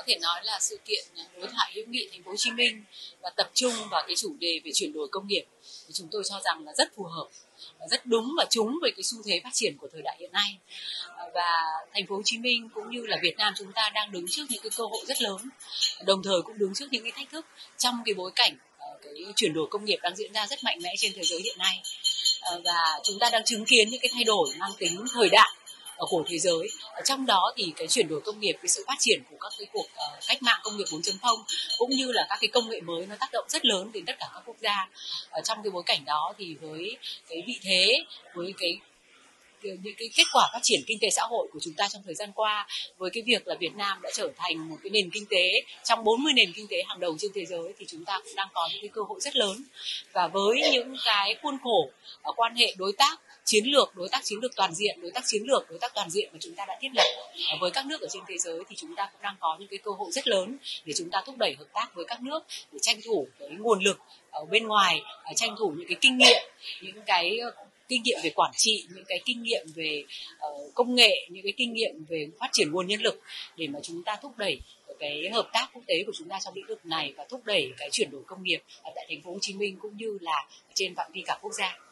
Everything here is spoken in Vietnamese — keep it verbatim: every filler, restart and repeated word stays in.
thể nói là sự kiện đối thoại hữu nghị Thành phố Hồ Chí Minh và tập trung vào cái chủ đề về chuyển đổi công nghiệp thì chúng tôi cho rằng là rất phù hợp, rất đúng và trúng với cái xu thế phát triển của thời đại hiện nay. Và Thành phố Hồ Chí Minh cũng như là Việt Nam chúng ta đang đứng trước những cái cơ hội rất lớn, đồng thời cũng đứng trước những cái thách thức trong cái bối cảnh cái chuyển đổi công nghiệp đang diễn ra rất mạnh mẽ trên thế giới hiện nay. Và chúng ta đang chứng kiến những cái thay đổi mang tính thời đại của thế giới. Trong đó thì cái chuyển đổi công nghiệp, cái sự phát triển của các cái cuộc uh, cách mạng công nghiệp bốn chấm không cũng như là các cái công nghệ mới nó tác động rất lớn đến tất cả các quốc gia. Ở trong cái bối cảnh đó thì với cái vị thế, với cái những cái kết quả phát triển kinh tế xã hội của chúng ta trong thời gian qua, với cái việc là Việt Nam đã trở thành một cái nền kinh tế trong bốn mươi nền kinh tế hàng đầu trên thế giới, thì chúng ta cũng đang có những cái cơ hội rất lớn. Và với những cái khuôn khổ ở quan hệ đối tác chiến lược, đối tác chiến lược toàn diện, đối tác chiến lược, đối tác toàn diện mà chúng ta đã thiết lập với các nước ở trên thế giới, thì chúng ta cũng đang có những cái cơ hội rất lớn để chúng ta thúc đẩy hợp tác với các nước, để tranh thủ cái nguồn lực ở bên ngoài, tranh thủ những cái kinh nghiệm, những cái kinh nghiệm về quản trị, những cái kinh nghiệm về uh, công nghệ, những cái kinh nghiệm về phát triển nguồn nhân lực để mà chúng ta thúc đẩy cái hợp tác quốc tế của chúng ta trong lĩnh vực này và thúc đẩy cái chuyển đổi công nghiệp tại Thành phố Hồ Chí Minh cũng như là trên phạm vi cả quốc gia.